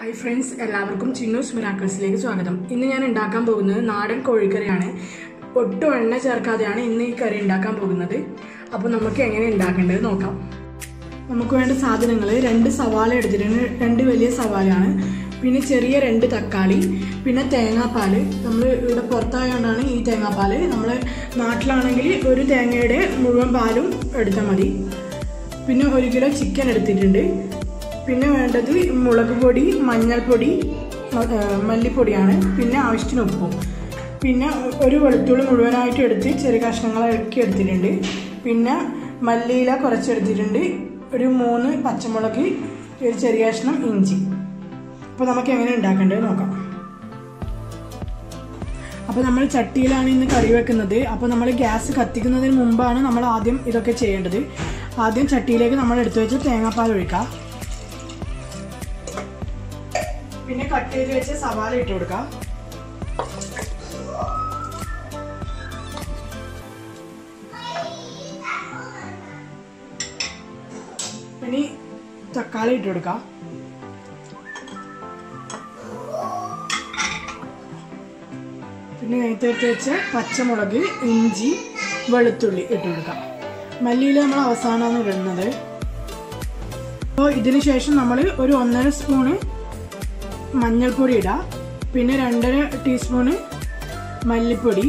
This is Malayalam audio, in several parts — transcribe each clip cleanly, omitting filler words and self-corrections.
Hi friends, എല്ലാവർക്കും ചിന്നൂസ് മിറാക്കിൾസിലേക്ക് സ്വാഗതം. ഇന്ന് ഞാൻ ഉണ്ടാക്കാൻ പോകുന്നത് നാടൻ കോഴിക്കറിയാണ്. ഒട്ടും എണ്ണ ചേർക്കാതെയാണ് ഇന്ന് ഈ കറി ഉണ്ടാക്കാൻ പോകുന്നത്. അപ്പോൾ നമുക്ക് എങ്ങനെ ഉണ്ടാക്കേണ്ടത് നോക്കാം. നമുക്ക് വേണ്ട സാധനങ്ങൾ 2 സവാള എടുത്തിട്ടുണ്ട്. 2 വലിയ സവാളയാണ്. പിന്നെ ചെറിയ 2 തക്കാളി, പിന്നെ തേങ്ങാപ്പാൽ. നമ്മൾ ഇവിടെ പുറത്തായതുകൊണ്ടാണ് ഈ തേങ്ങാപ്പാൽ. നമ്മൾ നാട്ടിലാണെങ്കിൽ ഒരു തേങ്ങയുടെ മുഴുവൻ പാലും എടുത്താൽ മതി. പിന്നെ 1 കിലോ ചിക്കൻ എടുത്തിട്ടുണ്ട്. പിന്നെ വേണ്ടത് മുളക് പൊടി, മഞ്ഞൾപ്പൊടി, മല്ലിപ്പൊടിയാണ്. പിന്നെ ആവശ്യത്തിന് ഉപ്പും. പിന്നെ ഒരു വെളുത്തുള്ളി മുഴുവനായിട്ട് എടുത്ത് ചെറിയ കഷ്ണങ്ങളാക്കി എടുത്തിട്ടുണ്ട്. പിന്നെ മല്ലിയില കുറച്ചെടുത്തിട്ടുണ്ട്. ഒരു 3 പച്ചമുളക്, ഒരു ചെറിയ കഷ്ണം ഇഞ്ചി. അപ്പോൾ നമുക്ക് എങ്ങനെ ഉണ്ടാക്കേണ്ടത് നോക്കാം. അപ്പോൾ നമ്മൾ ചട്ടിയിലാണ് ഇന്ന് കറി വെക്കുന്നത്. അപ്പോൾ നമ്മൾ ഗ്യാസ് കത്തിക്കുന്നതിന് മുമ്പാണ് നമ്മൾ ആദ്യം ഇതൊക്കെ ചെയ്യേണ്ടത്. ആദ്യം ചട്ടിയിലേക്ക് നമ്മൾ എടുത്തു വെച്ച് തേങ്ങാപ്പാൽ ഒഴിക്കാം. പിന്നെ കട്ട് ചെയ്ത് വെച്ച് സവാള ഇട്ട് കൊടുക്കാം. പിന്നെ തക്കാളി ഇട്ട് കൊടുക്കാം. പിന്നെ നേരത്തെ എടുത്ത് വെച്ച് പച്ചമുളക്, ഇഞ്ചി, വെളുത്തുള്ളി ഇട്ട് കൊടുക്കാം. മല്ലിയില നമ്മൾ അവസാനമാണ് ഇടുന്നത്. അപ്പോൾ ഇതിന് ശേഷം നമ്മൾ ഒരു 1.5 സ്പൂണ് മഞ്ഞൾപ്പൊടി ഇടാം. പിന്നെ 2.5 ടീസ്പൂണ് മല്ലിപ്പൊടി.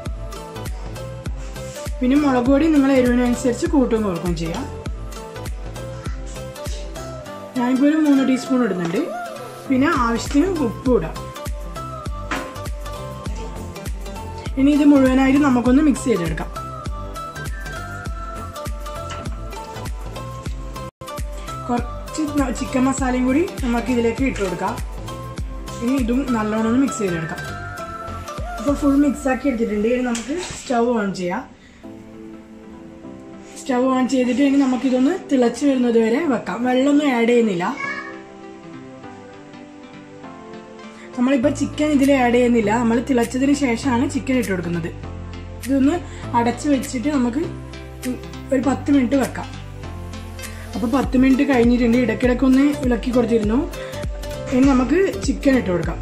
പിന്നെ മുളക് പൊടി നിങ്ങൾ എരിവിനനുസരിച്ച് കൂട്ടും കുറക്കും ചെയ്യാം. ഞാനിപ്പോൾ ഒരു 3 ടീസ്പൂൺ ഇടുന്നുണ്ട്. പിന്നെ ആവശ്യത്തിന് ഉപ്പ് ഇടാം. ഇനി ഇത് മുഴുവനായിട്ട് നമുക്കൊന്ന് മിക്സ് ചെയ്തെടുക്കാം. കുറച്ച് ചിക്കൻ മസാലയും കൂടി നമുക്ക് ഇതിലേക്ക് ഇട്ട് കൊടുക്കാം. ഇനി ഇതും നല്ലോണം ഒന്ന് മിക്സ് ചെയ്തെടുക്കാം. അപ്പോൾ ഫുൾ മിക്സാക്കി എടുത്തിട്ടുണ്ട്. ഇനി നമുക്ക് സ്റ്റവ് ഓൺ ചെയ്യാം. സ്റ്റവ് ഓൺ ചെയ്തിട്ട് ഇനി നമുക്കിതൊന്ന് തിളച്ച് വരുന്നത് വരെ വെക്കാം. വെള്ളമൊന്നും ആഡ് ചെയ്യുന്നില്ല. നമ്മളിപ്പോൾ ചിക്കൻ ഇതിൽ ആഡ് ചെയ്യുന്നില്ല. നമ്മൾ തിളച്ചതിന് ശേഷമാണ് ചിക്കൻ ഇട്ട് കൊടുക്കുന്നത്. ഇതൊന്ന് അടച്ച് വെച്ചിട്ട് നമുക്ക് ഒരു 10 മിനിറ്റ് വെക്കാം. അപ്പോൾ 10 മിനിറ്റ് കഴിഞ്ഞിട്ടുണ്ട്. ഇടയ്ക്കിടയ്ക്കൊന്ന് ഇളക്കി കൊടുത്തിരുന്നു. ഇനി നമുക്ക് ചിക്കൻ ഇട്ട് കൊടുക്കാം.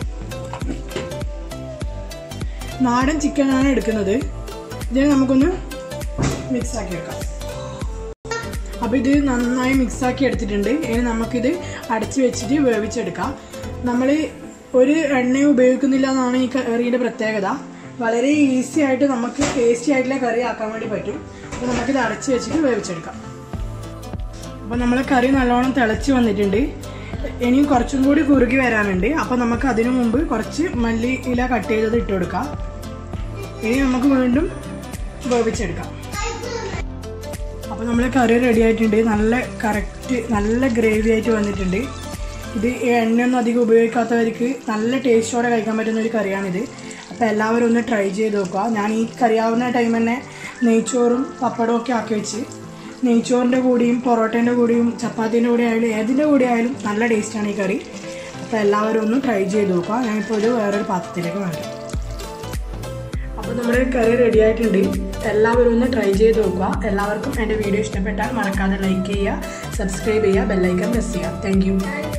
നാടൻ ചിക്കനാണ് എടുക്കുന്നത്. ഇതിനെ നമുക്കൊന്ന് മിക്സാക്കി വെക്കാം. അപ്പോൾ ഇത് നന്നായി മിക്സാക്കി എടുത്തിട്ടുണ്ട്. ഇനി നമുക്കിത് അടച്ച് വെച്ചിട്ട് വേവിച്ചെടുക്കാം. നമ്മൾ ഒരു എണ്ണയും ഉപയോഗിക്കുന്നില്ല എന്നാണ് ഈ കറിയുടെ പ്രത്യേകത. വളരെ ഈസി ആയിട്ട് നമുക്ക് ടേസ്റ്റി ആയിട്ടുള്ള കറി ആക്കാൻ വേണ്ടി പറ്റും. അപ്പോൾ നമുക്കിത് അടച്ച് വെച്ചിട്ട് വേവിച്ചെടുക്കാം. അപ്പോൾ നമ്മളെ കറി നല്ലോണം തിളച്ച് വന്നിട്ടുണ്ട്. ഇനിയും കുറച്ചും കൂടി കുറുകി വരാനുണ്ട്. അപ്പോൾ നമുക്ക് അതിനു മുമ്പ് കുറച്ച് മല്ലി ഇല കട്ട് ചെയ്തത് ഇട്ട് കൊടുക്കാം. ഇനി നമുക്ക് വീണ്ടും വേവിച്ചെടുക്കാം. അപ്പോൾ നമ്മളെ കറി റെഡി ആയിട്ടുണ്ട്. നല്ല ഗ്രേവി ആയിട്ട് വന്നിട്ടുണ്ട്. ഇത് എണ്ണയൊന്നും അധികം ഉപയോഗിക്കാത്തവർക്ക് നല്ല ടേസ്റ്റോടെ കഴിക്കാൻ പറ്റുന്ന ഒരു കറിയാണിത്. അപ്പോൾ എല്ലാവരും ഒന്ന് ട്രൈ ചെയ്ത് നോക്കുക. ഞാൻ ഈ കറിയാവുന്ന ടൈം തന്നെ നെയ്ച്ചോറും പപ്പടവും ഒക്കെ ആക്കി വെച്ച് നെയ്ച്ചോറിൻ്റെ കൂടെയും പൊറോട്ടേൻ്റെ കൂടെയും ചപ്പാത്തിൻ്റെ കൂടെ ആയാലും ഏതിൻ്റെ കൂടെ ആയാലും നല്ല ടേസ്റ്റാണ് ഈ കറി. അപ്പോൾ എല്ലാവരും ഒന്ന് ട്രൈ ചെയ്ത് നോക്കുക. ഞാനിപ്പോൾ ഇത് വേറൊരു പാത്രത്തിലേക്ക് മാറ്റാം. അപ്പോൾ നമ്മുടെ കറി റെഡി ആയിട്ടുണ്ട്. എല്ലാവരും ഒന്ന് ട്രൈ ചെയ്ത് നോക്കുക. എല്ലാവർക്കും എൻ്റെ വീഡിയോ ഇഷ്ടപ്പെട്ടാൽ മറക്കാതെ ലൈക്ക് ചെയ്യുക, സബ്സ്ക്രൈബ് ചെയ്യുക, ബെല്ലൈക്കൺ പ്രസ് ചെയ്യുക. Thank U.